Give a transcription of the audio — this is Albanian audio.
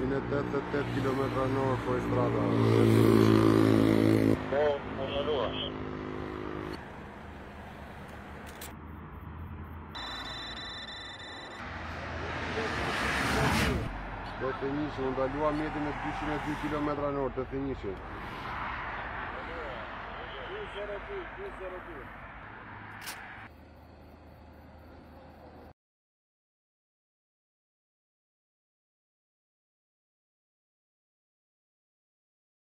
Vine 88 km në orë po e strada. Po, në lua. Do të njëshë, unë dalua mjeti me 202 km në orë, të njëshë. 202.